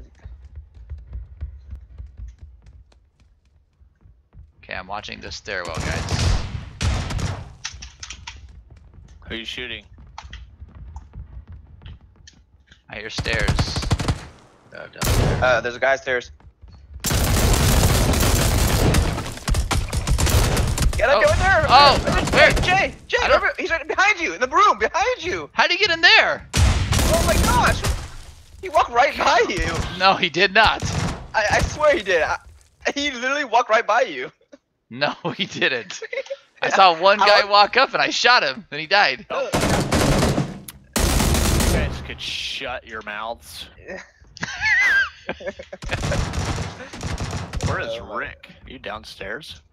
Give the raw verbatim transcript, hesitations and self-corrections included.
Okay, I'm watching this stairwell, guys. Who are you shooting? I hear stairs. Uh, downstairs. Uh, there's a guy upstairs. Get up, Oh. go in there! Oh, Jay, where? Jay, Jay, I don't- over- he's right behind you, in the room, behind you! How'd he get in there? Oh my gosh! He walked right by you! No, he did not. I, I swear he did. I, he literally walked right by you. No, he didn't. I saw one guy was- walk up and I shot him, and he died. You guys could shut your mouths. Where is Oh my- Rick? Are you downstairs?